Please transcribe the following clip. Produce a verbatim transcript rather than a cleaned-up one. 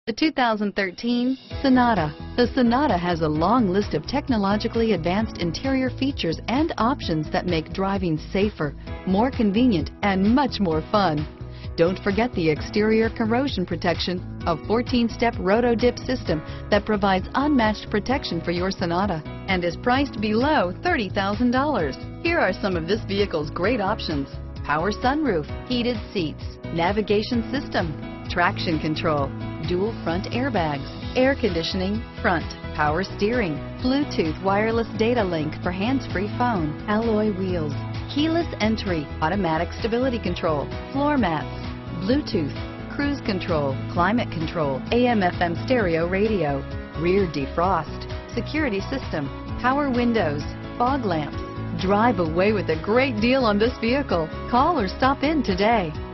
The two thousand thirteen Sonata. The Sonata has a long list of technologically advanced interior features and options that make driving safer, more convenient, and much more fun. Don't forget the exterior corrosion protection, a fourteen-step roto-dip system that provides unmatched protection for your Sonata and is priced below thirty thousand dollars. Here are some of this vehicle's great options: power sunroof, heated seats, navigation system, traction control, dual front airbags, air conditioning, front, power steering, Bluetooth wireless data link for hands-free phone, alloy wheels, keyless entry, automatic stability control, floor mats, Bluetooth, cruise control, climate control, A M F M stereo radio, rear defrost, security system, power windows, fog lamps. Drive away with a great deal on this vehicle. Call or stop in today.